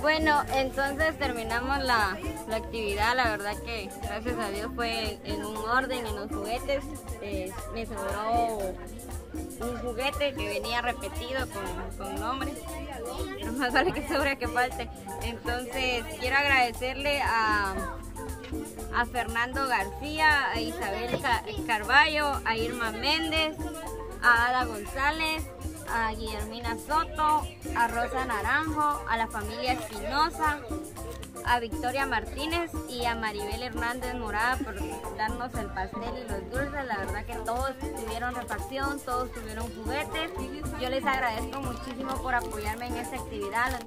Bueno, entonces terminamos la actividad. La verdad que gracias a Dios fue en un orden, en los juguetes. Me sobró un juguete que venía repetido con nombre. No más vale que sobre que falte. Entonces quiero agradecerle a Fernando García, a Isabel Carballo, a Irma Méndez, a Ada González, a Guillermina Soto, a Rosa Naranjo, a la familia Espinosa, a Victoria Martínez y a Maribel Hernández Morada por darnos el pastel y los dulces. La verdad que todos tuvieron refacción, todos tuvieron juguetes. Yo les agradezco muchísimo por apoyarme en esta actividad.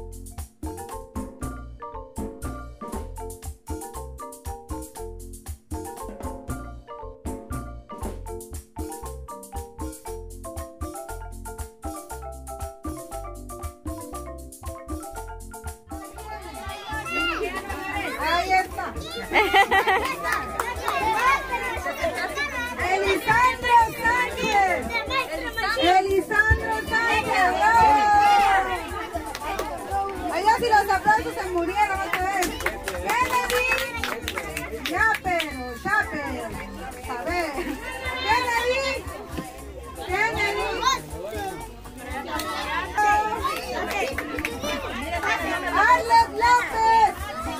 Ahí está. Elisandro Sánchez. Elisandro Sánchez. Allá si los aplausos se murieron otra vez. Kennedy. Ya pero. A ver. Kennedy. Arlet López.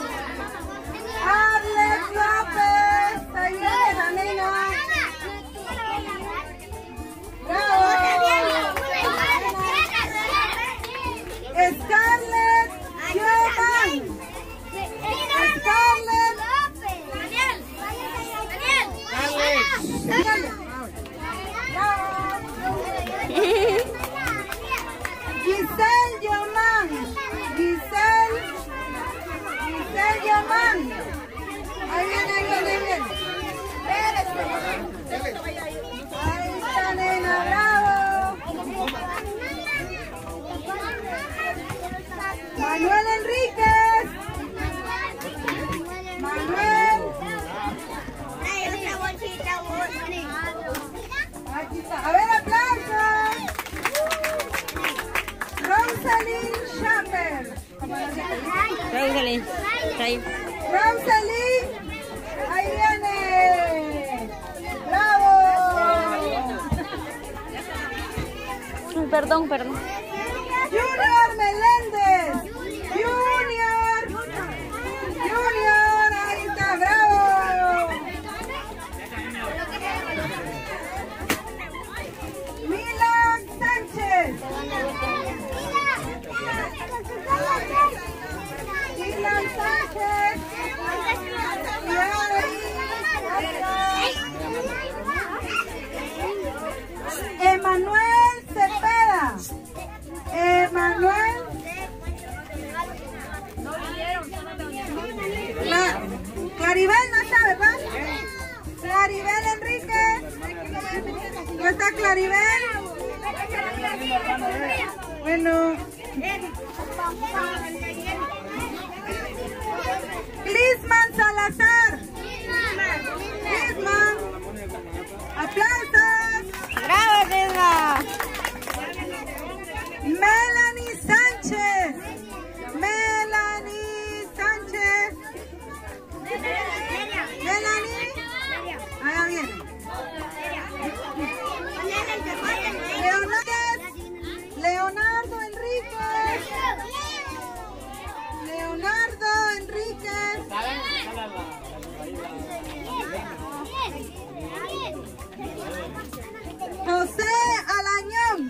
Arlet López. Ahí viene la nena. ¡Bravo! Scarlett Jovan. Scarlett. Daniel. Giselle Yoman. Giselle Yoman. Ahí viene. Ahí está, nena, bravo. Manuel Enríquez. Manuel. Aquí está. A ver, aplausos. Rosalind Schaffer. Rosalind. Rosalind. Ahí viene. ¡Bravo! Perdón. Junior Meléndez. Junior, ahí está, bravo. Milan Sánchez. Milan Sánchez. Emanuel Cepeda. Claribel no está, ¿verdad? Claribel Enríquez. ¿No está Claribel? Bueno. Lisman Salazar. Lisman. ¡Aplausos! ¡Bravo, Lisma! Melanie Sánchez. Melanie. Ahí viene. Leonardo Enríquez. José Alañón.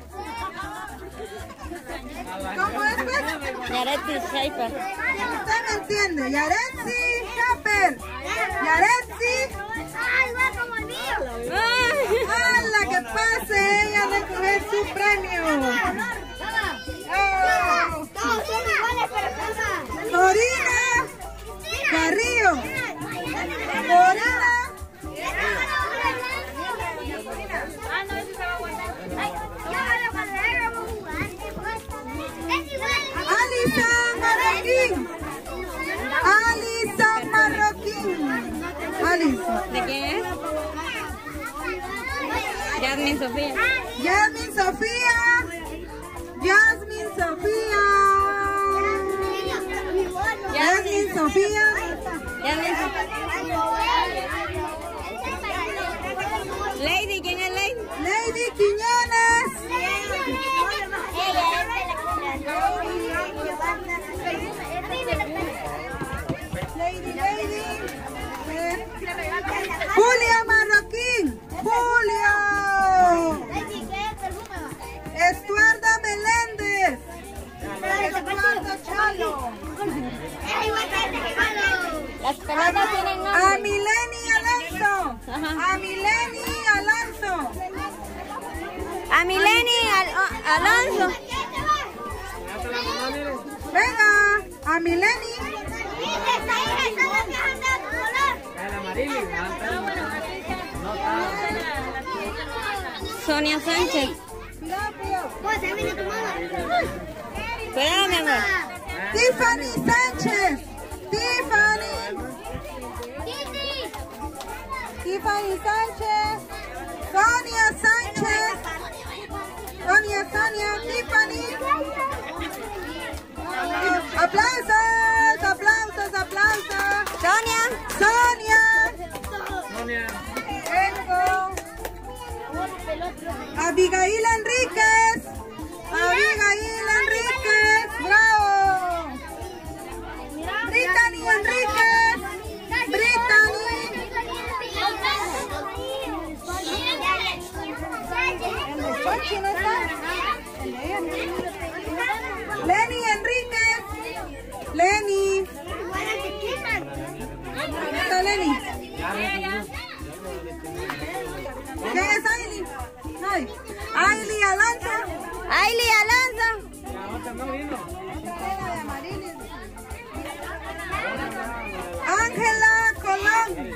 ¿Cómo es? Yaretsi Schaefer. Usted me entiende. Yaretsi Schaefer. Yaretsi. ¡Ay, va como el mío! ¡Hala, que pase! Ella a recoger su premio. Todos son iguales, pero Corina Carrillo. Corina. Ah, no, eso se va a aguantar. Ay, ya cuando vamos a jugar. Es igual. Alison Marroquín. Alison. ¿De quién es? Yasmin Sofía. Yasmin Sofía. Sofía. Ya me... Lady, ¿quién es Lady? Lady Quiñones. Lady. Julia Marroquín. Julio. Estuardo Meléndez. Estuardo Chalo. Las pelotas tienen nombre. A Mileni Alonso. A Mileni Alonso. A Mileni Alonso. Venga, a Mileni. Sonia Sánchez. Cuidado, mi amor. Tiffany Sánchez. Tiffany Sánchez. Sonia, Tiffany. Aplausos. Sonia. Vengo. Abigail Enríquez. Bravo. Brittany Enríquez. ¿Quién está? Lenny Enríquez. ¿Dónde está Lenny? ¿Quién es Ailey? Ailey Alonso. Ángela Colón.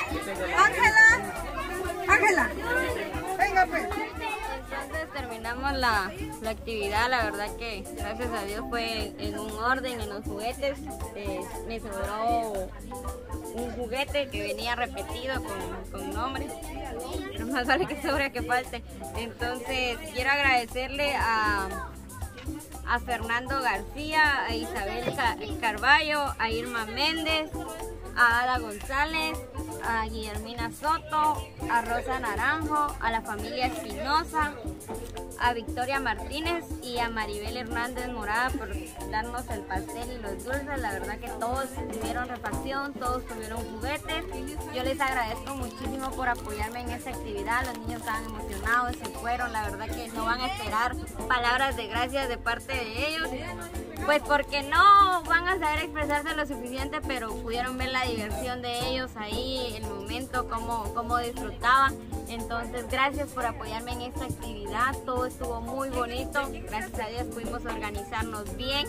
Ángela. Venga pues. Entonces terminamos la actividad, la verdad que gracias a Dios fue en un orden en los juguetes. Me sobró un juguete que venía repetido con nombre, pero más vale que sobre que falte. Entonces quiero agradecerle a Fernando García, a Isabel Carballo, a Irma Méndez, a Ada González, a Guillermina Soto, a Rosa Naranjo, a la familia Espinosa, a Victoria Martínez y a Maribel Hernández Morada por darnos el pastel y los dulces. La verdad que todos tuvieron refacción, todos tuvieron juguetes. Yo les agradezco muchísimo por apoyarme en esta actividad. Los niños estaban emocionados, se fueron. La verdad que no van a esperar palabras de gracias de parte de ellos, pues porque no van a saber expresarse lo suficiente, pero pudieron ver la diversión de ellos ahí, el momento, cómo disfrutaban. Entonces, gracias por apoyarme en esta actividad. Todo estuvo muy bonito. Gracias a Dios pudimos organizarnos bien.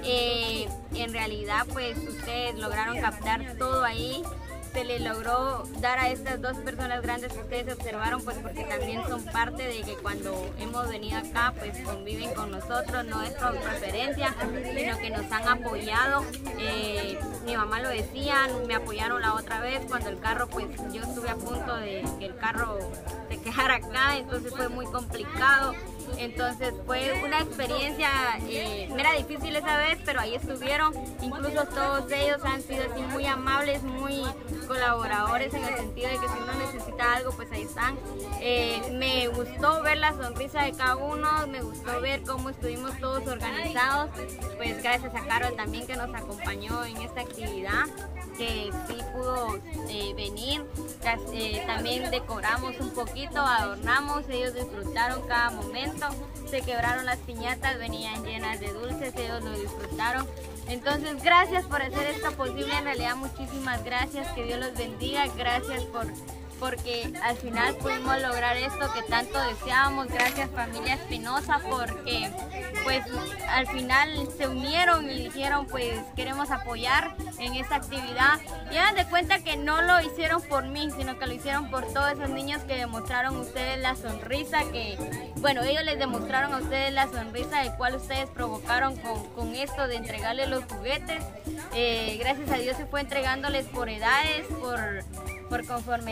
En realidad, pues ustedes lograron captar todo ahí. Se les logró dar a estas dos personas grandes que ustedes observaron, pues porque también son parte de que cuando hemos venido acá, pues conviven con nosotros, no es por preferencia, sino que nos han apoyado. Mi mamá lo decía, me apoyaron la otra vez cuando el carro, pues yo estuve a punto de que el carro se quedara acá, entonces fue muy complicado. Entonces fue una experiencia, era difícil esa vez, pero ahí estuvieron. Incluso todos ellos han sido así muy amables, muy colaboradores en el sentido de que si uno necesita algo, pues ahí están. Me gustó ver la sonrisa de cada uno, me gustó ver cómo estuvimos todos organizados. Pues gracias a Carol también que nos acompañó en esta actividad, que sí pudo venir. También decoramos un poquito, adornamos, ellos disfrutaron cada momento. Se quebraron las piñatas, venían llenas de dulces, ellos lo disfrutaron. Entonces, gracias por hacer esto posible. En realidad, muchísimas gracias, que Dios los bendiga. Gracias porque al final pudimos lograr esto que tanto deseábamos. Gracias, familia Espinosa, porque pues al final se unieron y dijeron, pues queremos apoyar en esta actividad. Y hagan de cuenta que no lo hicieron por mí, sino que lo hicieron por todos esos niños que demostraron ustedes la sonrisa, bueno, ellos les demostraron a ustedes la sonrisa de cual ustedes provocaron con esto de entregarles los juguetes. Gracias a Dios se fue entregándoles por edades, por conforme ellos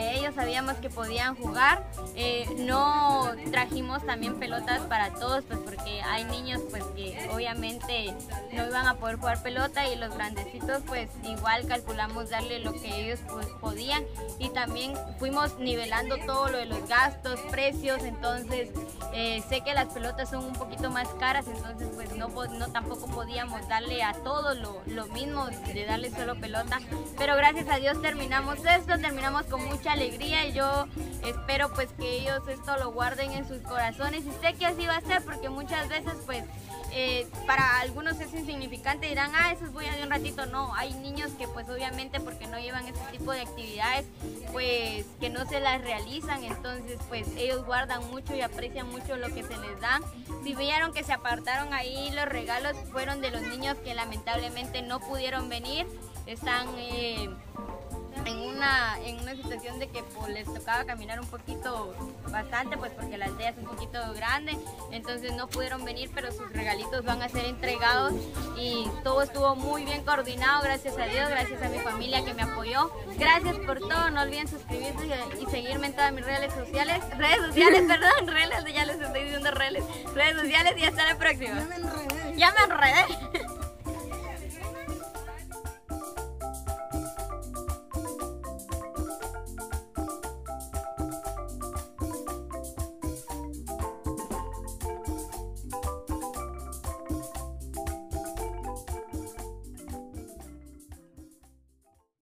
sabíamos que podían jugar. No trajimos también pelotas para todos, pues porque hay niños pues que obviamente no iban a poder jugar pelota, y los grandecitos pues igual calculamos darle lo que ellos pues podían, y también fuimos nivelando todo lo de los gastos, precios. Entonces sé que las pelotas son un poquito más caras, entonces pues no tampoco podíamos darle a todos lo mismo de darle solo pelota, pero gracias a Dios terminamos esto, terminamos con mucha alegría, y yo espero pues que ellos esto lo guarden en sus corazones, y sé que así va a ser, porque muchas veces pues para algunos es insignificante, dirán, eso voy a de un ratito. No, hay niños que pues obviamente porque no llevan este tipo de actividades, pues que no se las realizan, entonces pues ellos guardan mucho y aprecian mucho lo que se les da. Si vieron que se apartaron ahí, los regalos fueron de los niños que lamentablemente no pudieron venir, están en una situación de que pues, les tocaba caminar un poquito bastante, pues porque la aldea es un poquito grande, entonces no pudieron venir, pero sus regalitos van a ser entregados, y todo estuvo muy bien coordinado, gracias a Dios, gracias a mi familia que me apoyó. Gracias por todo, no olviden suscribirse y seguirme en todas mis redes sociales, ya les estoy diciendo redes sociales, y hasta la próxima. Ya me enredé. Ya me enredé.